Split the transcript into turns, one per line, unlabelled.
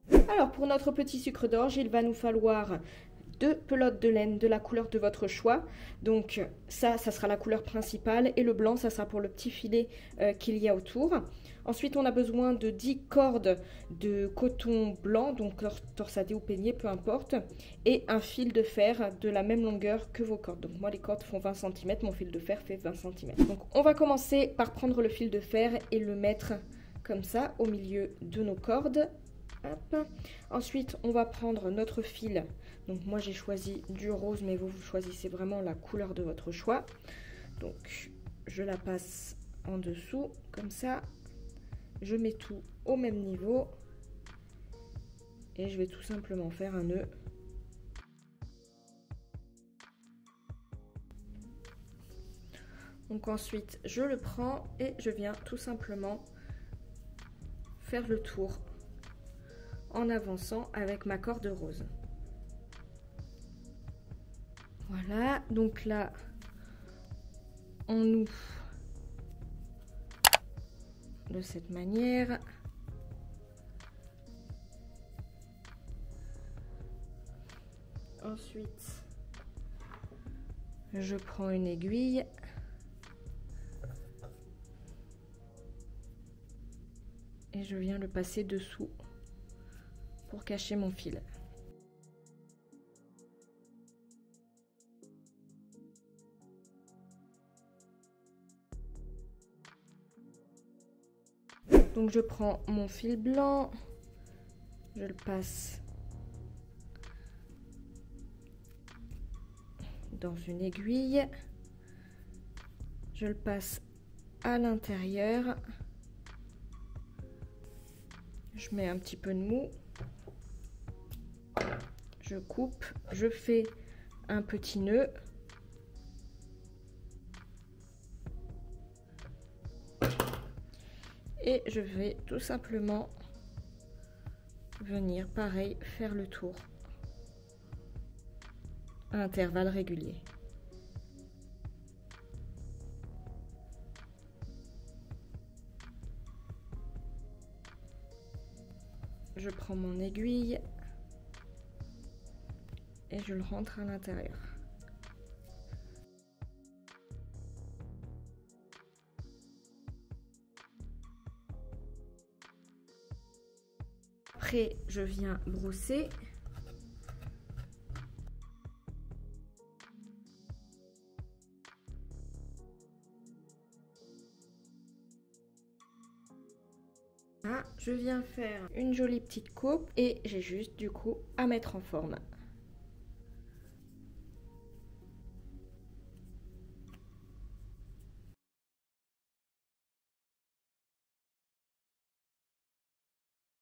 Alors pour notre petit sucre d'orge, il va nous falloir 2 pelotes de laine de la couleur de votre choix. Donc ça sera la couleur principale et le blanc, ça sera pour le petit filet qu'il y a autour. Ensuite, on a besoin de 10 cordes de coton blanc, donc torsadé ou peigné, peu importe, et un fil de fer de la même longueur que vos cordes. Donc moi, les cordes font 20 cm, mon fil de fer fait 20 cm. Donc on va commencer par prendre le fil de fer et le mettre comme ça au milieu de nos cordes. Hop. Ensuite, on va prendre notre fil. Donc moi, j'ai choisi du rose, mais vous choisissez vraiment la couleur de votre choix. Donc je la passe en dessous, comme ça. Je mets tout au même niveau et je vais tout simplement faire un nœud. Donc ensuite, je le prends et je viens tout simplement faire le tour en avançant avec ma corde rose. Voilà, donc là, on noue de cette manière. Ensuite, je prends une aiguille et je viens le passer dessous pour cacher mon fil. Donc je prends mon fil blanc, je le passe dans une aiguille, je le passe à l'intérieur, je mets un petit peu de mou, je coupe, je fais un petit nœud. Et je vais tout simplement venir, pareil, faire le tour à intervalles réguliers. Je prends mon aiguille et je le rentre à l'intérieur. Après, je viens brosser. Là, je viens faire une jolie petite coupe et j'ai juste du coup à mettre en forme.